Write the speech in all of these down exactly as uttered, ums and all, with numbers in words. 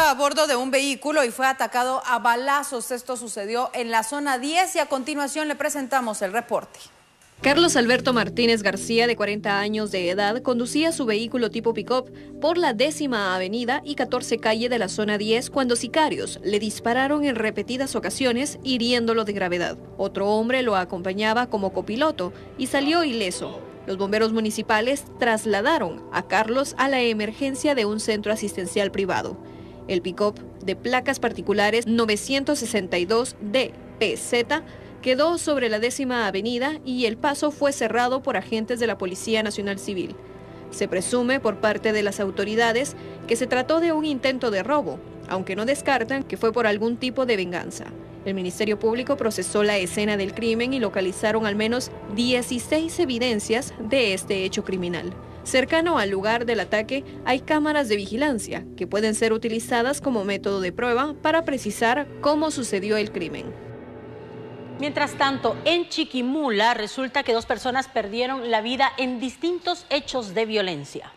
Iba a bordo de un vehículo y fue atacado a balazos. Esto sucedió en la zona diez y a continuación le presentamos el reporte. Carlos Alberto Martínez García, de cuarenta años de edad, conducía su vehículo tipo pick-up por la décima avenida y catorce calle de la zona diez cuando sicarios le dispararon en repetidas ocasiones, hiriéndolo de gravedad. Otro hombre lo acompañaba como copiloto y salió ileso. Los bomberos municipales trasladaron a Carlos a la emergencia de un centro asistencial privado. El pick-up de placas particulares novecientos sesenta y dos D P Z quedó sobre la décima avenida y el paso fue cerrado por agentes de la Policía Nacional Civil. Se presume por parte de las autoridades que se trató de un intento de robo, aunque no descartan que fue por algún tipo de venganza. El Ministerio Público procesó la escena del crimen y localizaron al menos dieciséis evidencias de este hecho criminal. Cercano al lugar del ataque hay cámaras de vigilancia que pueden ser utilizadas como método de prueba para precisar cómo sucedió el crimen. Mientras tanto, en Chiquimula resulta que dos personas perdieron la vida en distintos hechos de violencia.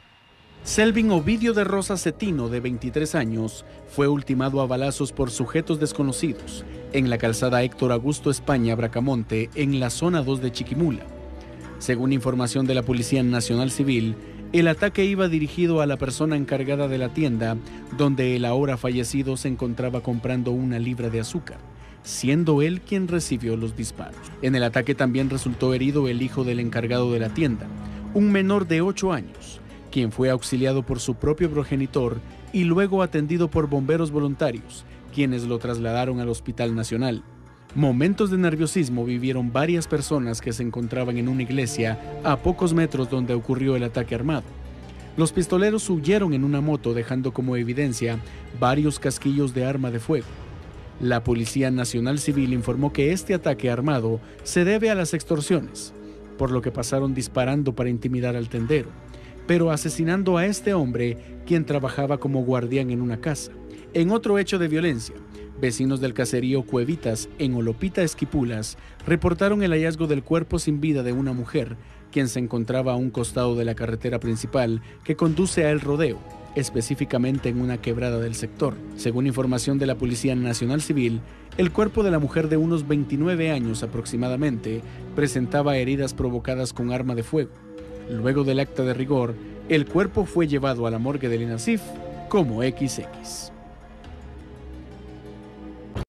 Selvin Ovidio de Rosa Cetino, de veintitrés años, fue ultimado a balazos por sujetos desconocidos en la calzada Héctor Augusto España, Bracamonte, en la zona dos de Chiquimula. Según información de la Policía Nacional Civil, el ataque iba dirigido a la persona encargada de la tienda, donde el ahora fallecido se encontraba comprando una libra de azúcar, siendo él quien recibió los disparos. En el ataque también resultó herido el hijo del encargado de la tienda, un menor de ocho años, quien fue auxiliado por su propio progenitor y luego atendido por bomberos voluntarios, quienes lo trasladaron al Hospital Nacional. Momentos de nerviosismo vivieron varias personas que se encontraban en una iglesia a pocos metros donde ocurrió el ataque armado. Los pistoleros huyeron en una moto, dejando como evidencia varios casquillos de arma de fuego. La Policía Nacional Civil informó que este ataque armado se debe a las extorsiones, por lo que pasaron disparando para intimidar al tendero, pero asesinando a este hombre, quien trabajaba como guardián en una casa. En otro hecho de violencia, vecinos del caserío Cuevitas, en Olopita, Esquipulas, reportaron el hallazgo del cuerpo sin vida de una mujer, quien se encontraba a un costado de la carretera principal que conduce a El Rodeo, específicamente en una quebrada del sector. Según información de la Policía Nacional Civil, el cuerpo de la mujer de unos veintinueve años aproximadamente presentaba heridas provocadas con arma de fuego. Luego del acta de rigor, el cuerpo fue llevado a la morgue del INASIF como equis equis.